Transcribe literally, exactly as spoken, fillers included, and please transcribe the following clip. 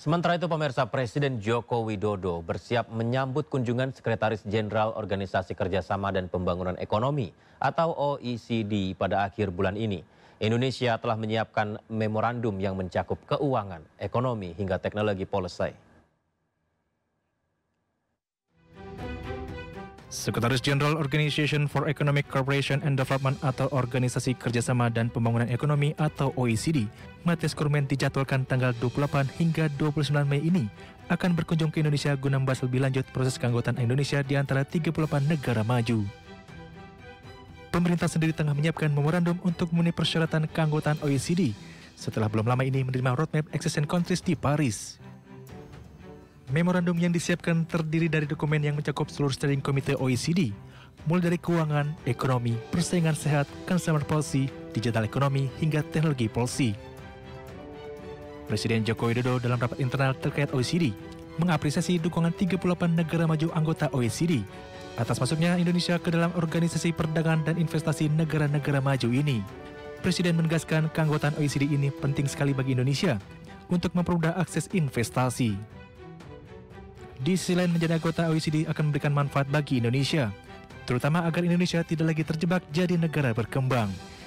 Sementara itu pemirsa, Presiden Joko Widodo bersiap menyambut kunjungan Sekretaris Jenderal Organisasi Kerjasama dan Pembangunan Ekonomi atau O E C D pada akhir bulan ini. Indonesia telah menyiapkan memorandum yang mencakup keuangan, ekonomi hingga teknologi policy. Sekretaris Jenderal Organization for Economic Cooperation and Development atau Organisasi Kerjasama dan Pembangunan Ekonomi atau O E C D, Mathias Kurmen dijadwalkan tanggal dua puluh delapan hingga dua puluh sembilan Mei ini akan berkunjung ke Indonesia guna membahas lebih lanjut proses keanggotaan Indonesia di antara tiga puluh delapan negara maju. Pemerintah sendiri tengah menyiapkan memorandum untuk memenuhi persyaratan keanggotaan O E C D setelah belum lama ini menerima roadmap accession countries di Paris. Memorandum yang disiapkan terdiri dari dokumen yang mencakup seluruh steering komite O E C D, mulai dari keuangan, ekonomi, persaingan sehat, consumer policy, digital ekonomi, hingga teknologi policy. Presiden Joko Widodo dalam rapat internal terkait O E C D mengapresiasi dukungan tiga puluh delapan negara maju anggota O E C D atas masuknya Indonesia ke dalam Organisasi Perdagangan dan Investasi Negara-Negara Maju ini. Presiden menegaskan keanggotaan O E C D ini penting sekali bagi Indonesia untuk mempermudah akses investasi. Di sisi lain, menjadi anggota O E C D akan memberikan manfaat bagi Indonesia, terutama agar Indonesia tidak lagi terjebak jadi negara berkembang.